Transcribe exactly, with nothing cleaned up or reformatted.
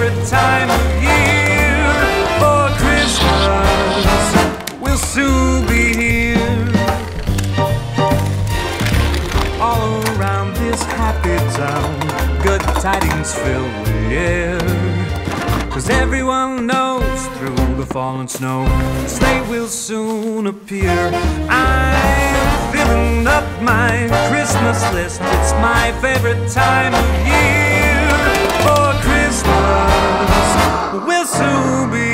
favorite time of year. For Christmas will soon be here. All around this happy town, good tidings fill the air. 'Cause everyone knows through the fallen snow, sleigh will soon appear. I'm filling up my Christmas list, it's my favorite time of year. For Christmas will soon be